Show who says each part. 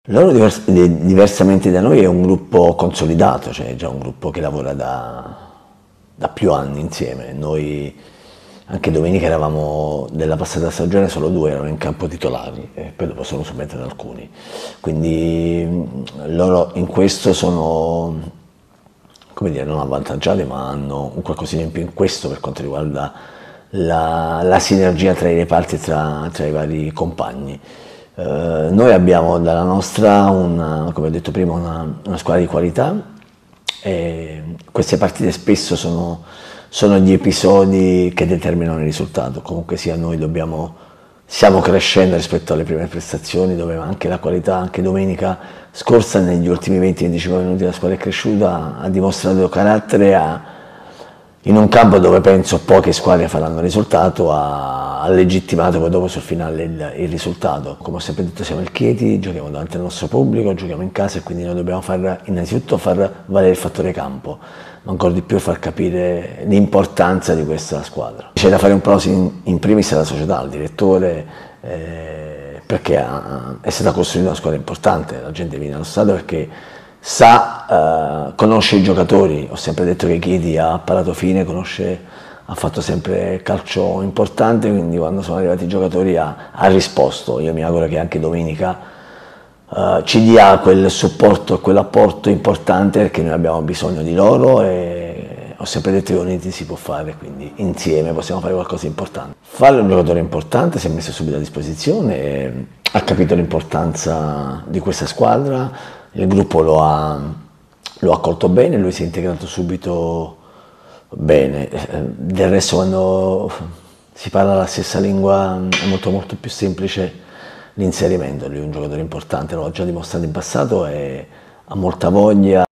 Speaker 1: Loro diversamente da noi è un gruppo consolidato, cioè è già un gruppo che lavora da più anni insieme. Noi anche domenica eravamo della passata stagione solo due, erano in campo titolari e poi dopo sono subentrati alcuni. Quindi loro in questo sono, come dire, non avvantaggiati, ma hanno un qualcosina in più in questo per quanto riguarda la sinergia tra i reparti e tra i vari compagni. Noi abbiamo dalla nostra, come ho detto prima, una squadra di qualità e queste partite spesso sono gli episodi che determinano il risultato. Comunque sia, noi stiamo crescendo rispetto alle prime prestazioni, dove anche la qualità, anche domenica scorsa, negli ultimi 20-25 minuti la squadra è cresciuta, ha dimostrato carattere, in un campo dove penso poche squadre faranno risultato, ha legittimato poi dopo sul finale il risultato. Come ho sempre detto, siamo il Chieti, giochiamo davanti al nostro pubblico, giochiamo in casa e quindi noi dobbiamo innanzitutto far valere il fattore campo, ma ancora di più far capire l'importanza di questa squadra. C'è da fare un proposito in primis alla società, al direttore, perché è stata costruita una squadra importante, la gente viene allo stadio perché conosce i giocatori. Ho sempre detto che Chieti ha parato fine, ha fatto sempre calcio importante, quindi quando sono arrivati i giocatori ha risposto. Io mi auguro che anche domenica ci dia quel supporto e quell'apporto importante, perché noi abbiamo bisogno di loro e ho sempre detto che uniti si può fare, quindi insieme possiamo fare qualcosa di importante. Fallo è un giocatore importante, si è messo subito a disposizione, ha capito l'importanza di questa squadra, il gruppo lo ha accolto bene, lui si è integrato subito bene. Del resto, quando si parla la stessa lingua è molto più semplice l'inserimento. Lui è un giocatore importante, lo ha già dimostrato in passato e ha molta voglia.